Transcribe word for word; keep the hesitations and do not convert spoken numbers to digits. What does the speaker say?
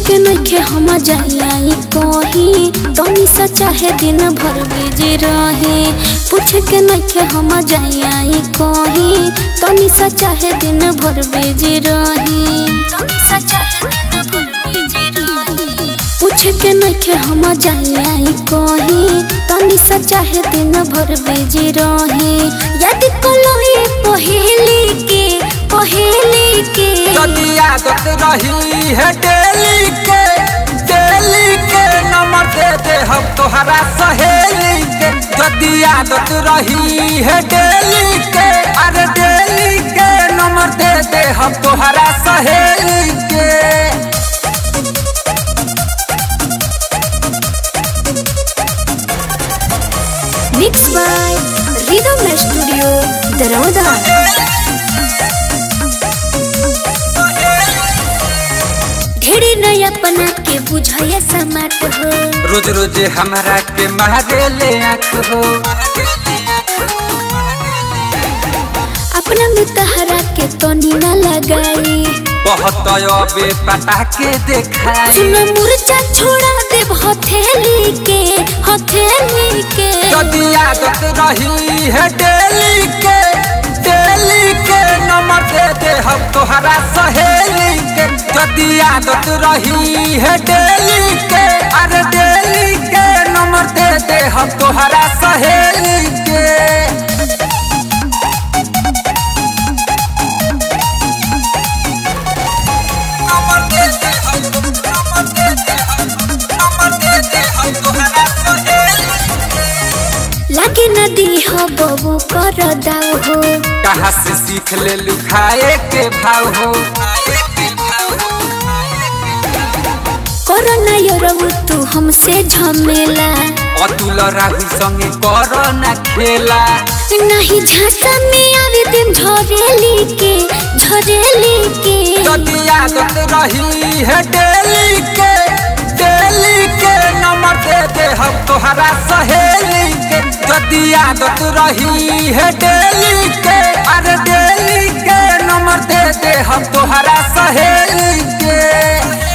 के नइखे हम जाई कहीं तनी सा चाहे दिन भर बिजी रहे। पूछ के नइखे हम जाई कहीं तनी सा चाहे दिन भर बिजी रहे। पूछ के नइखे हम जाई कहीं तनी सा चाहे दिन भर बिजी रहे। यदि कोई पहेली के पहेली के यदि आदत रही है डेली के डेली के नंबर दे दे हम तोहरा सहेली के। यदि आदत रही है डेली के अरे डेली के नंबर दे दे हम तोहरा सहेली के। Mix by rhythm studio Darauda. ढेरे नया अपना के बुझाए समाट हो। रोज रोज हमरा के मारे ले आँख हो। अपना मुतहरा के तनी न लगाई बहुत अबे पटा के देखाई। सुन मुर्चा छोड़ा दे हथेली के हथेली के। यदि आदत रही है डेली के डेली के नंबर दे दे हम तोहरा सहेली के। यदि आदत रही है डेली के अरे डेली के नंबर दे दे हम तोहरा सहेली के। नंबर दे दे हम नंबर दे दे हम नंबर दे दे हम तोहरा सहेली के। लागे नदी हो बबू कर दाव हो। कहाँ से सीख ले लुखाए के भाव हो। कोरोना योरबू तू हमसे झमेला अतुल राहुल संगे कोरोना खेला। नहीं झांसा में आवे दिन झरेली के झरेली के। यदि आदत रही है डेली के डेली के नंबर दे दे हम तोहरा सहेली के। यदि आदत रही है डेली के अरे डेली के नंबर दे दे हम तोहरा सहेली के।